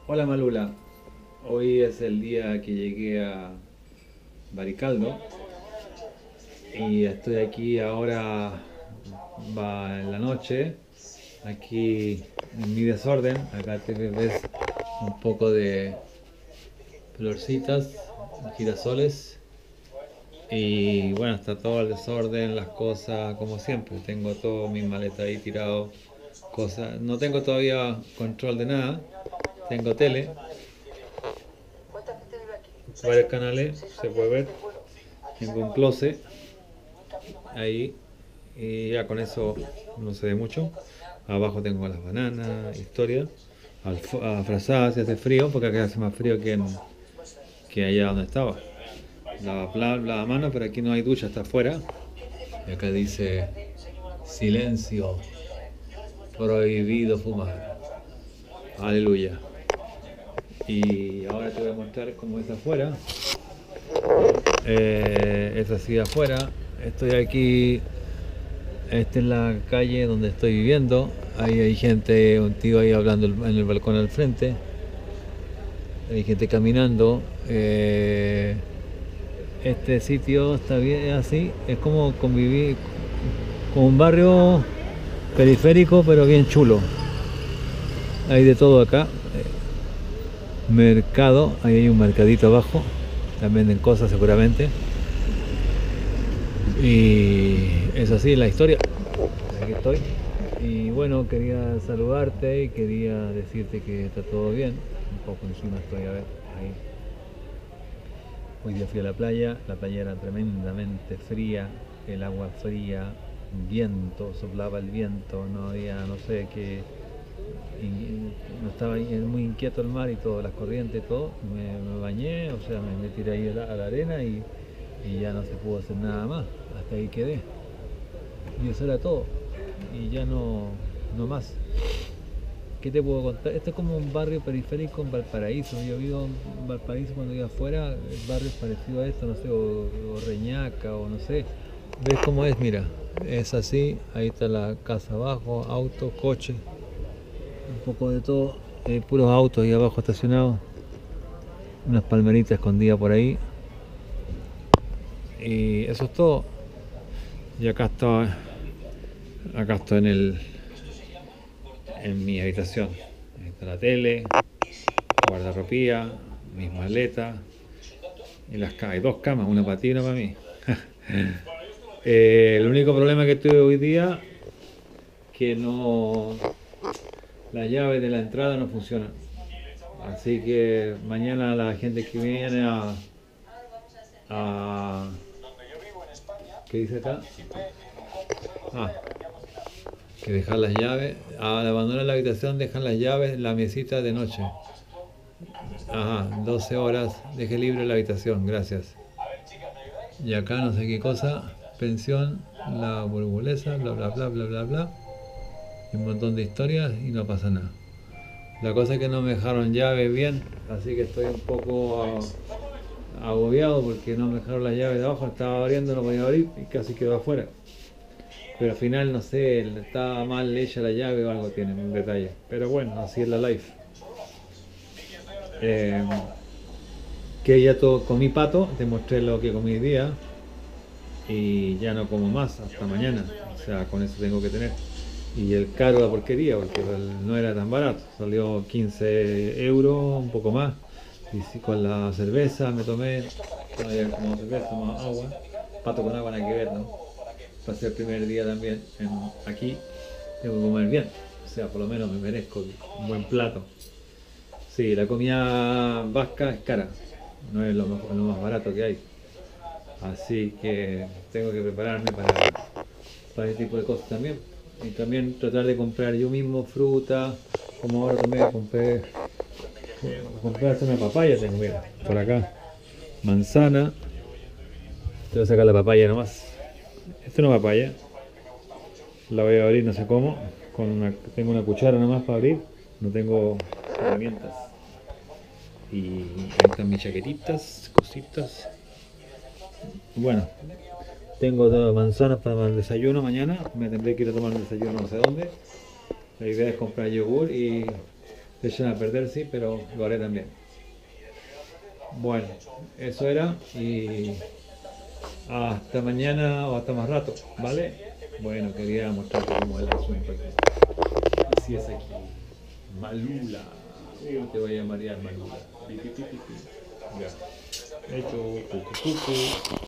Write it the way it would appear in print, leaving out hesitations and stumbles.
Hola Malula, hoy es el día que llegué a Baricaldo y estoy aquí ahora, va en la noche, aquí en mi desorden, acá te ves un poco de florcitas, girasoles y bueno, está todo el desorden, las cosas como siempre, tengo todo mi maleta ahí tirado, cosas, no tengo todavía control de nada, tengo tele, varios canales, se puede ver. Tengo un closet ahí y ya con eso no se ve mucho. Abajo tengo las bananas, historia. Frazadas si hace frío, porque acá hace más frío que allá donde estaba. La mano, pero aquí no hay ducha, está afuera. Y acá dice silencio, prohibido fumar. Aleluya. Y ahora te voy a mostrar cómo es afuera. Es así afuera. Estoy aquí. Esta es la calle donde estoy viviendo. Ahí hay gente, un tío ahí hablando en el balcón al frente. Hay gente caminando. Este sitio está bien así. Es como convivir, como un barrio periférico, pero bien chulo. Hay de todo acá. Mercado, ahí hay un mercadito abajo. También venden cosas seguramente. Y es así la historia. Aquí estoy. Y bueno, quería saludarte y quería decirte que está todo bien. Un poco encima estoy, a ver, ahí. Hoy día fui a la playa era tremendamente fría, el agua fría, viento, soplaba el viento, no había, no sé qué, no estaba muy inquieto el mar y todo, las corrientes, todo. Me bañé, o sea, me tiré ahí a la arena y ya no se pudo hacer nada más, hasta ahí quedé. Y eso era todo, y ya no más. ¿Qué te puedo contar? Esto es como un barrio periférico en Valparaíso. Yo vivo en Valparaíso cuando iba afuera, el barrio es parecido a esto, no sé, o Reñaca, o no sé. ¿Ves cómo es? Mira, es así, ahí está la casa abajo, auto, coche, un poco de todo, puros autos ahí abajo estacionados, unas palmeritas escondidas por ahí, y eso es todo. Y acá estoy en mi habitación. Ahí está la tele, guardarropía, mis maletas y las camas. Hay dos camas, una para ti y una para mí. El único problema que tuve hoy día que no las llaves de la entrada no funcionan. Así que mañana la gente que viene a ¿qué dice acá? Ah, que dejar las llaves. Al abandonar la habitación dejan las llaves en la mesita de noche. Ajá, 12 horas, deje libre la habitación, gracias. Y acá no sé qué cosa, pensión, la burguesa, bla bla bla bla bla bla. Y un montón de historias y no pasa nada. La cosa es que no me dejaron llave bien, así que estoy un poco agobiado porque no me dejaron la llave de abajo, estaba abriendo, no podía abrir y casi quedó afuera. Pero al final no sé, estaba mal hecha la llave o algo tiene, un detalle. Pero bueno, así es la life. Eh, que ya todo comí pato, te mostré lo que comí hoy día y ya no como más hasta mañana. O sea, con eso tengo que tener. Y el caro la porquería, porque no era tan barato, salió 15 euros, un poco más. Y sí, con la cerveza me tomé, todavía como cerveza, tomaba agua, pato con agua nada que ver, ¿no? Para ser el primer día también aquí, tengo que comer bien, o sea, por lo menos me merezco un buen plato. Sí, la comida vasca es cara, no es lo más barato que hay. Así que tengo que prepararme para ese tipo de cosas también. Y también tratar de comprar yo mismo fruta, como ahora también compré hasta una papaya, tengo, mira, por acá. Manzana, te voy a sacar la papaya nomás. Esta es una papaya, la voy a abrir no sé cómo, tengo una cuchara nomás para abrir, no tengo herramientas. Y ahí están mis chaquetitas, cositas. Bueno, tengo dos manzanas para el desayuno mañana. Me tendré que ir a tomar el desayuno no sé dónde. La idea es comprar yogur y Se echan a perder, sí, pero lo haré también. Bueno, eso era y hasta mañana o hasta más rato, ¿vale? Bueno, quería mostrarte cómo es el asunto aquí. Así es aquí. Malula. Te voy a llamar ya Malula. Pi, pi, pi, pi, pi. Ya. Hecho, cucu, cucu.